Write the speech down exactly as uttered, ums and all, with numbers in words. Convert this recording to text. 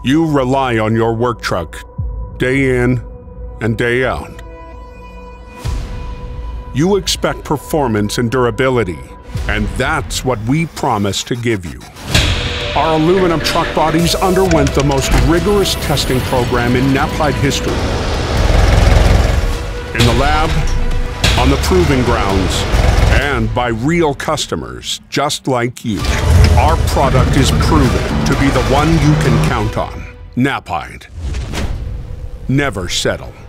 You rely on your work truck, day in and day out. You expect performance and durability, and that's what we promise to give you. Our aluminum truck bodies underwent the most rigorous testing program in Knapheide history. In the lab, on the proving grounds, and by real customers just like you. Our product is proven to be the one you can count on. Knapheide. Never settle.